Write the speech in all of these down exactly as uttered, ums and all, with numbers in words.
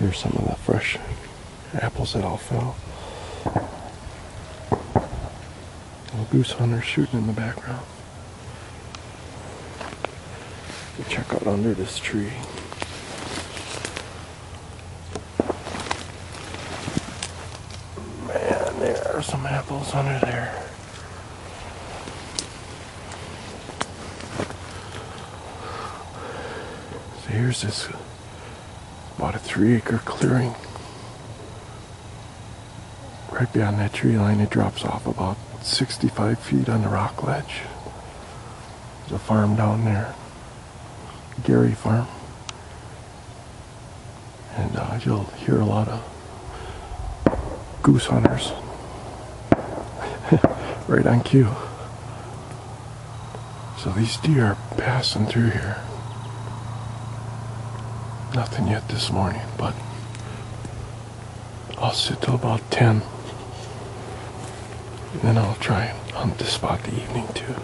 Here's some of the fresh apples that all fell. Little goose hunters shooting in the background. We check out under this tree. Man, there are some apples under there. So here's this about a three acre clearing. Right beyond that tree line, it drops off about sixty-five feet on the rock ledge. There's a farm down there, Gary Farm. And uh, you'll hear a lot of goose hunters right on cue. So these deer are passing through here. Nothing yet this morning, but I'll sit till about ten. And then I'll try and hunt this spot the evening too.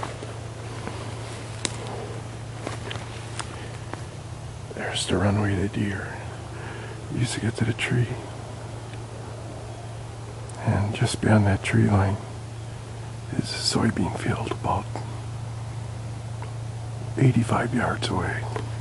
There's the runway to deer. We used to get to the tree. And just beyond that tree line is a soybean field about eighty-five yards away.